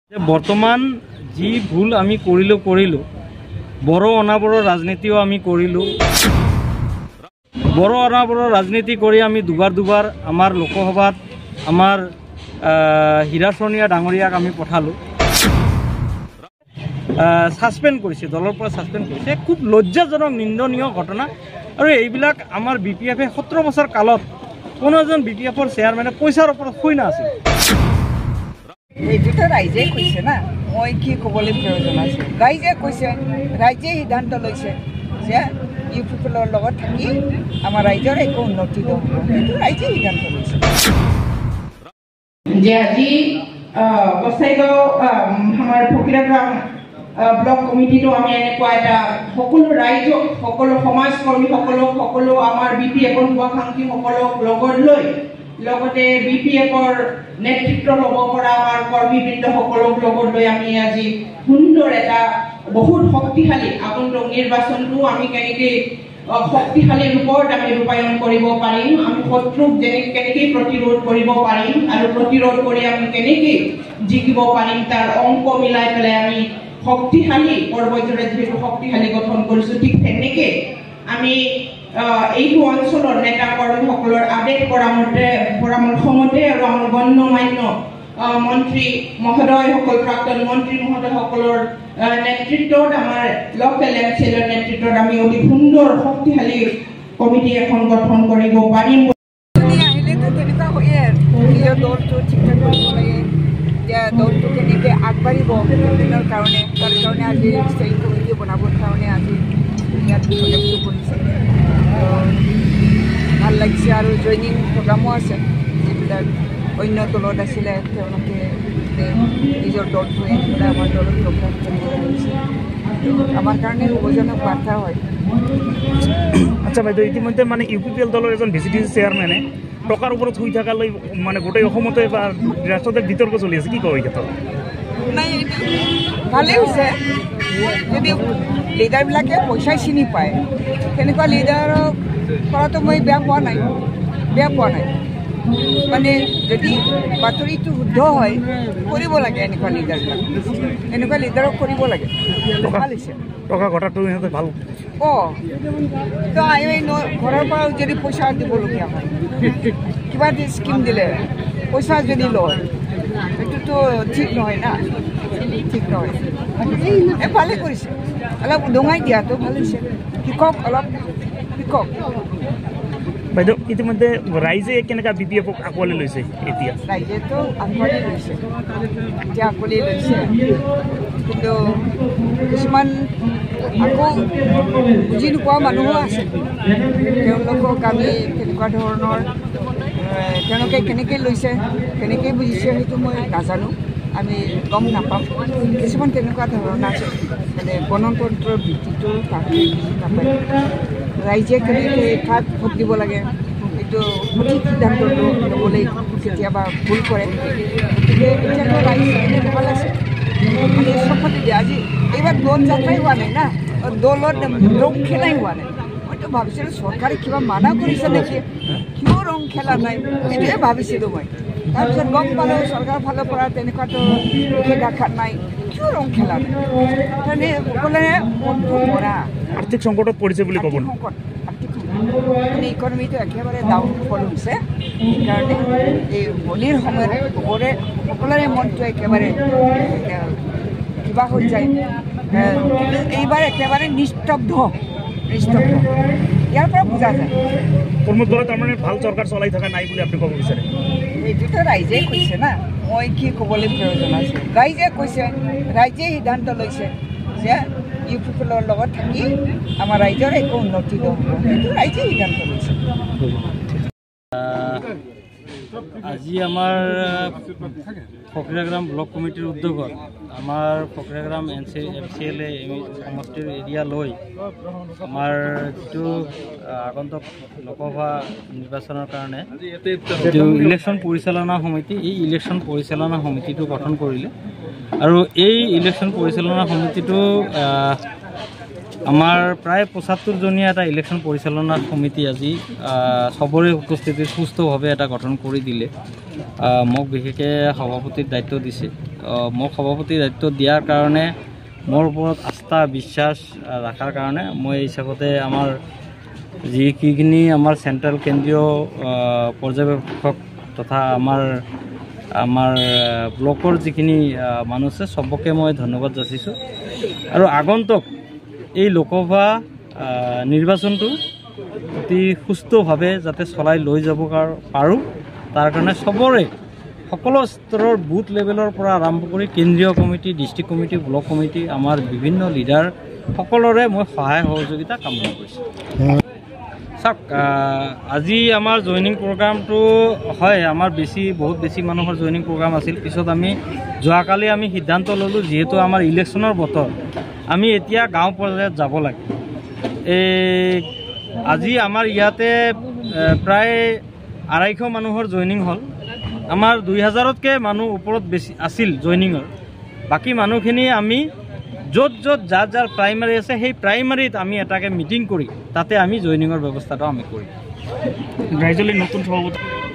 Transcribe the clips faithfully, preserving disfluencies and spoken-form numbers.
বৰ্তমান যি ভুল আমি কৰিলোঁ কৰিলোঁ বড়ো অনাবৰৰ ৰাজনীতিও আমি কৰিলোঁ। বড়ো অনাবৰৰ ৰাজনীতি কৰি আমি দুবাৰ দুবাৰ আমাৰ লোকসভাত আমাৰ হীৰা চৰনীয়া ডাঙৰীয়াক আমি পঠালোঁ, ছাছপেণ্ড কৰিছে, দলৰ পৰা ছাছপেণ্ড কৰিছে। খুব লজ্জাজনক নিন্দনীয় ঘটনা। আৰু এইবিলাক আমাৰ বি পি এফে সত্তৰ বছৰ কালত কোনো এজন বি পি এফৰ চেয়াৰমেনে পইচাৰ ওপৰত শুই নাছিল। এইটোতো ৰাইজে কৈছে না, মই কি ক'বলৈ প্ৰয়োজন আছে। ৰাইজে কৈছে, ৰাইজে সিদ্ধান্ত লৈছে যে ইউ পিপলৰ লগত থাকি আমাৰ ৰাইজৰ একো উন্নতি নহ'ব, সেইটো ৰাইজে সিদ্ধান্ত লৈছে। যে আজি বছাইগাঁও আমাৰ ফকিৰাগ্ৰাম ব্লক কমিটিটো আমি এনেকুৱা এটা সকলো ৰাইজক, সকলো সমাজকৰ্মীসকলক, সকলো আমাৰ বি পি এফৰ শুভাকাংক্ষীসকলক লগত লৈ, লগতে বি পি এফৰ নেতৃত্ব ল'ব পৰা আমাৰ কৰ্মীবৃন্দসকলক লগত লৈ আমি আজি সুন্দৰ এটা বহুত শক্তিশালী আগন্তুক নিৰ্বাচনটো আমি কেনেকৈ শক্তিশালী ৰূপত আমি ৰূপায়ণ কৰিব পাৰিম, আমি শত্ৰুক যেনে কেনেকৈ প্ৰতিৰোধ কৰিব পাৰিম আৰু প্ৰতিৰোধ কৰি আমি কেনেকৈ জিকিব পাৰিম তাৰ অংক মিলাই পেলাই আমি শক্তিশালী পৰ্বতৰে যিহেতু শক্তিশালী গঠন কৰিছোঁ, ঠিক তেনেকৈ আমি এইটো অঞ্চলৰ নেতা কৰ্মীসকলৰ আদেশ পৰামৰ্শে পৰামৰ্শমতে আৰু আমাৰ গণ্যমান্য মন্ত্ৰী মহোদয়সকল, প্ৰাক্তন মন্ত্ৰী মহোদয়সকলৰ নেতৃত্বত, আমাৰ লোকেল এম চি এলৰ নেতৃত্বত আমি অতি সুন্দৰ শক্তিশালী কমিটি এখন গঠন কৰিব পাৰিম। আহিলেতো তেনেকুৱা হয়ে, নিজৰ দলটো ঠিক ঠাক কৰিব লাগে, এতিয়া দলটো কেনেকৈ আগবাঢ়িব দিনৰ কাৰণে, তাৰ কাৰণে আজি ষ্টেৰিং কমিটি বনাবৰ কাৰণে আজি ইয়াত প্ৰজেক্টটো কৰিছে। ভাল লাগিছে আৰু জইনিং প্ৰগ্ৰামো আছে, যিবিলাক অন্য দলত আছিলে তেওঁলোকে নিজৰ দলটো এৰি পেলাই আমাৰ দলত প্ৰগ্ৰাম কৰিব লাগিছে। আমাৰ কাৰণে শুভজনক বাৰ্তা হয়। আচ্ছা বাইদেউ, ইতিমধ্যে মানে ইউ পি পি এল দলৰ এজন ভি চি ডি চি চেয়াৰমেনে টকাৰ ওপৰত শুই থকালৈ মানে গোটেই অসমতে বা ৰাষ্ট্ৰতে বিতৰ্ক চলি আছে, কি কয় এই ক্ষেত্ৰত? নাই, ভালেই হৈছে যদি লিডাৰবিলাকে পইচাই চিনি পায়, তেনেকুৱা লিডাৰক কৰাটো মই বেয়া পোৱা নাই, বেয়া পোৱা নাই। মানে যদি বাতৰিটো শুদ্ধ হয় কৰিব লাগে, এনেকুৱা লিডাৰবিলাক, এনেকুৱা লিডাৰক কৰিব লাগে, ভাল হৈছে। টকা ঘটাটো সিহঁতে ভাল। অঁ, তো এই ঘৰৰ পৰা যদি পইচা দিবলগীয়া হয়, কিবা এটি স্কিম দিলে পইচা যদি লয়, সেইটোতো ঠিক নহয় না, ঠিক নহয়। এই ভালেই কৰিছে, অলপ উদঙাই দিয়াটো ভাল হৈছে, শিকক, অলপ শিকক। বাইদেউ, ইতিমধ্যে ৰাইজে কেনেকুৱা বি পি এফক আঁকোৱালি লৈছে? এতিয়া ৰাইজেতো আঁকোৱালি লৈছে, এতিয়া আঁকোৱালি লৈছে, কিন্তু কিছুমান আকৌ বুজি নোপোৱা মানুহো আছে। তেওঁলোকক আমি কেনেকুৱা ধৰণৰ, তেওঁলোকে কেনেকৈ লৈছে, কেনেকৈ বুজিছে সেইটো মই নাজানো, আমি গম নাপাম। কিছুমান তেনেকুৱা ধৰণৰ আছে, মানে গণতন্ত্ৰৰ ভিত্তিটো তাকে বুজি নাপায়। ৰাইজে কেনেকৈ কাক ভোট দিব লাগে এইটো সঠিক সিদ্ধান্তটো ল'বলৈ কেতিয়াবা ভুল কৰে। গতিকে এতিয়াতো ৰাইজ ভাল আছে, মানে চবতে দিয়ে। আজি এইবাৰ দল যাত্ৰাই হোৱা নাই না, দলত ৰং খেলাই হোৱা নাই। মইতো ভাবিছিলোঁ চৰকাৰে কিবা মানা কৰিছে নেকি, কিয় ৰং খেলা নাই, এইটোৱে ভাবিছিলোঁ মই। তাৰপিছত গম পালোঁ চৰকাৰৰ ফালৰ পৰা তেনেকুৱাতো নিষেধাজ্ঞা নাই, কিয় ৰং খেলা নাই, তাৰমানে সকলোৰে মনটো মৰা। আৰ্থিক সংকটত পৰিছে বুলি ক'ব। সংকট, আৰ্থিক সংকট, মানে ইকনমিটো একেবাৰে ডাউনফল হৈছে। সেইকাৰণে এই হোলীৰ সময়ত সকলোৰে সকলোৰে মনটো একেবাৰে কিবা হৈ যায়। কিন্তু এইবাৰ একেবাৰে নিস্তব্ধ, নিস্তব্ধ, ইয়াৰ পৰা বুজা যায়। প্ৰমোদ বৰা তাৰমানে ভাল চৰকাৰ চলাই থকা নাই বুলি আপুনি ক'ব বিচাৰে? এইটোতো ৰাইজে কৈছে না, মই কি ক'বলৈ প্ৰয়োজন আছে। ৰাইজে কৈছে, ৰাইজে সিদ্ধান্ত লৈছে যে ইউ পিপলৰ লগত থাকি আমাৰ ৰাইজৰ একো উন্নতি নহ'ব, সেইটো ৰাইজে সিদ্ধান্ত লৈছে। আজি আমাৰ ফকিৰাগ্ৰাম ব্লক কমিটিৰ উদ্যোগত আমাৰ Fakiragram N C M C L A সমষ্টিৰ এৰিয়া লৈ আমাৰ যিটো আগন্তুক লোকসভা নিৰ্বাচনৰ কাৰণে যিটো ইলেকশ্যন পৰিচালনা সমিতি, এই ইলেকশ্যন পৰিচালনা সমিতিটো গঠন কৰিলে। আৰু এই ইলেকশ্যন পৰিচালনা সমিতিটো আমাৰ প্ৰায় পঁচাত্তৰজনীয়া এটা ইলেকশ্যন পৰিচালনা সমিতি আজি সবৰে উপস্থিতিত সুস্থভাৱে এটা গঠন কৰি দিলে। মোক বিশেষকৈ সভাপতিৰ দায়িত্ব দিছে। মোক সভাপতি দায়িত্ব দিয়াৰ কাৰণে মোৰ ওপৰত আস্থা বিশ্বাস ৰখাৰ কাৰণে মই এই হিচাপতে আমাৰ যিখিনি আমাৰ চেণ্ট্ৰেল কেন্দ্ৰীয় পৰ্যবেক্ষক তথা আমাৰ আমাৰ ব্লকৰ যিখিনি মানুহ আছে চবকে মই ধন্যবাদ যাচিছোঁ আৰু আগন্তুক এই লোকসভা নিৰ্বাচনটো অতি সুস্থভাৱে যাতে চলাই লৈ যাব পাৰোঁ তাৰ কাৰণে চবৰে সকলো স্তৰৰ বুথ লেভেলৰ পৰা আৰম্ভ কৰি কেন্দ্ৰীয় committee district committee block committee আমাৰ বিভিন্ন লিডাৰ সকলোৰে মই সহায় সহযোগিতা কামনা কৰিছোঁ। চাওক আজি আমাৰ জইনিং প্ৰগ্ৰামটো হয় আমাৰ বেছি বহুত বেছি মানুহৰ জইনিং প্ৰগ্ৰাম আছিল পিছত আমি যোৱাকালি আমি সিদ্ধান্ত ল'লোঁ যিহেতু আমাৰ ইলেকশ্যনৰ বতৰ আমি এতিয়া গাঁও পৰ্যায়ত যাব লাগে। এই আজি আমাৰ ইয়াতে প্ৰায় আঢ়াইশ মানুহৰ জইনিং হ'ল আমাৰ দুই হাজাৰতকৈ মানুহ ওপৰত বেছি আছিল জইনিঙৰ বাকী মানুহখিনি আমি য'ত য'ত যাৰ যাৰ প্ৰাইমাৰী আছে সেই প্ৰাইমাৰীত আমি এটাকে মিটিং কৰি তাতে আমি জইনিঙৰ ব্যৱস্থাটো আমি কৰিম। ৰাইজলৈ নতুন সভাপতি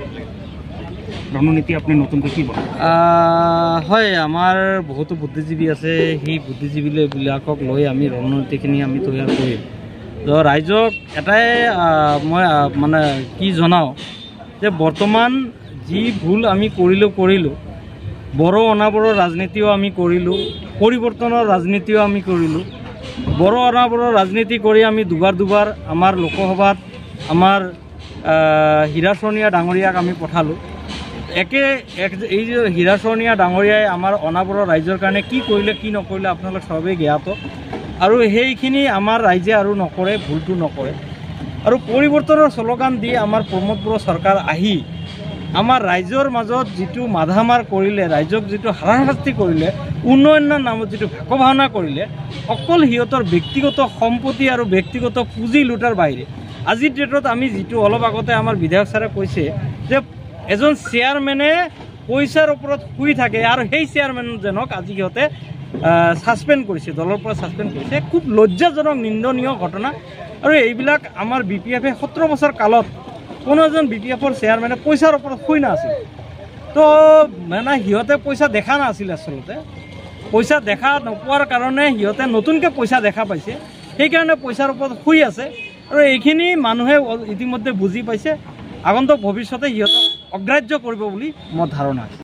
ৰণনীতি আপুনি নতুনকৈ কি বনায়? হয় আমাৰ বহুতো বুদ্ধিজীৱী আছে সেই বুদ্ধিজীৱীবিলাকক লৈ আমি ৰণনীতিখিনি আমি তৈয়াৰ কৰিম। ৰাইজক এটাই মই মানে কি জনাওঁ যে বৰ্তমান যি ভুল আমি কৰিলোঁ কৰিলোঁ বড়ো অনাবড়ো ৰাজনীতিও আমি কৰিলোঁ পৰিৱৰ্তনৰ ৰাজনীতিও আমি কৰিলোঁ বড়ো অনাবড়ো ৰাজনীতি কৰি আমি দুবাৰ দুবাৰ আমাৰ লোকসভাত আমাৰ হীৰাচৰণীয়া ডাঙৰীয়াক আমি পঠালোঁ একে এক এই যে হীৰাচৰণীয়া ডাঙৰীয়াই আমাৰ অনাবড়ো ৰাইজৰ কাৰণে কি কৰিলে কি নকৰিলে আপোনালোক চবেই জ্ঞাত আৰু সেইখিনি আমাৰ ৰাইজে আৰু নকৰে ভুলটো নকৰে আৰু পৰিৱৰ্তনৰ শ্লোগান দি আমাৰ প্ৰমোদ বড়ো চৰকাৰ আহি আমাৰ ৰাইজৰ মাজত যিটো মাধামাৰ কৰিলে ৰাইজক যিটো হাৰাশাস্তি কৰিলে উন্নয়নৰ নামত যিটো ভাক ভাওনা কৰিলে অকল সিহঁতৰ ব্যক্তিগত সম্পত্তি আৰু ব্যক্তিগত পুঁজি লুটাৰ বাহিৰে আজিৰ ডেটত আমি যিটো অলপ আগতে আমাৰ বিধায়ক ছাৰে কৈছে যে এজন চেয়াৰমেনে পইচাৰ ওপৰত শুই থাকে আৰু সেই চেয়াৰমেনজনক আজি সিহঁতে ছাছপেণ্ড কৰিছে দলৰ পৰা ছাছপেণ্ড কৰিছে খুব লজ্জাজনক নিন্দনীয় ঘটনা আৰু এইবিলাক আমাৰ বি পি এফে সোতৰ বছৰ কালত কোনো এজন বি পি এফৰ চেয়াৰমেনে পইচাৰ ওপৰত শুই নাছিল তো মানে সিহঁতে পইচা দেখা নাছিল আচলতে পইচা দেখা নোপোৱাৰ কাৰণে সিহঁতে নতুনকৈ পইচা দেখা পাইছে সেইকাৰণে পইচাৰ ওপৰত শুই আছে আৰু এইখিনি মানুহে ইতিমধ্যে বুজি পাইছে আগন্তুক ভৱিষ্যতে সিহঁতক অগ্ৰাহ্য কৰিব বুলি মোৰ ধাৰণা।